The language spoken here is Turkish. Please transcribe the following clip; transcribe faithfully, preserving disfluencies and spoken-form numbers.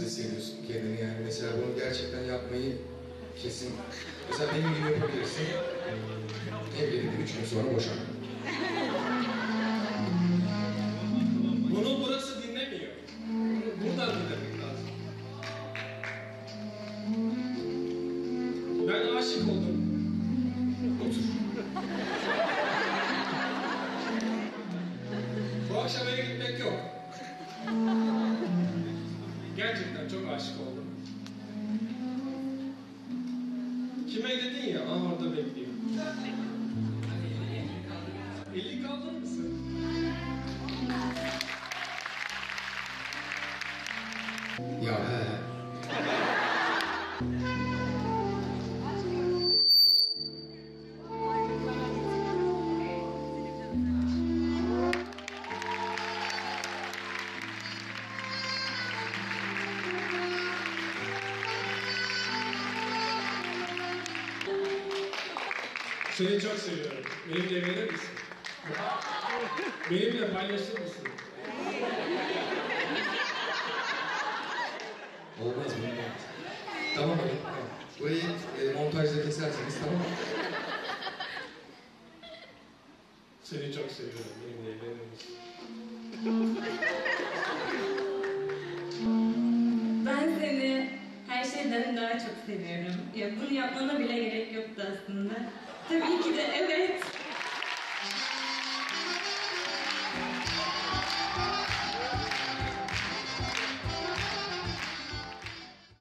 nasıl hissediyorsun kendini yani? Mesela bunu gerçekten yapmayı kesin... Mesela benim gibi yapabilirsin. Evlenip üç gün sonra boşan. Bunu burası dinlemiyor. Buradan dinlemek lazım. Ben aşık oldum. Otur. Bu akşam eve gitmek yok. Gerçekten çok aşık oldum. Kime dedin ya? Aa orada bekliyor. Eli kaldırır mısın? Ya he. Seni çok seviyorum. Benimle evlenir misin? Benimle paylaşır mısın? Olmaz mı? Tamam hadi. Tamam. Burayı e, montajda keserseniz tamam mı? Seni çok seviyorum. Benimle evlenir misin? Ben seni her şeyden daha çok seviyorum. Ya bunu yapmana bile gerek yoktu aslında. Tabii ki de evet.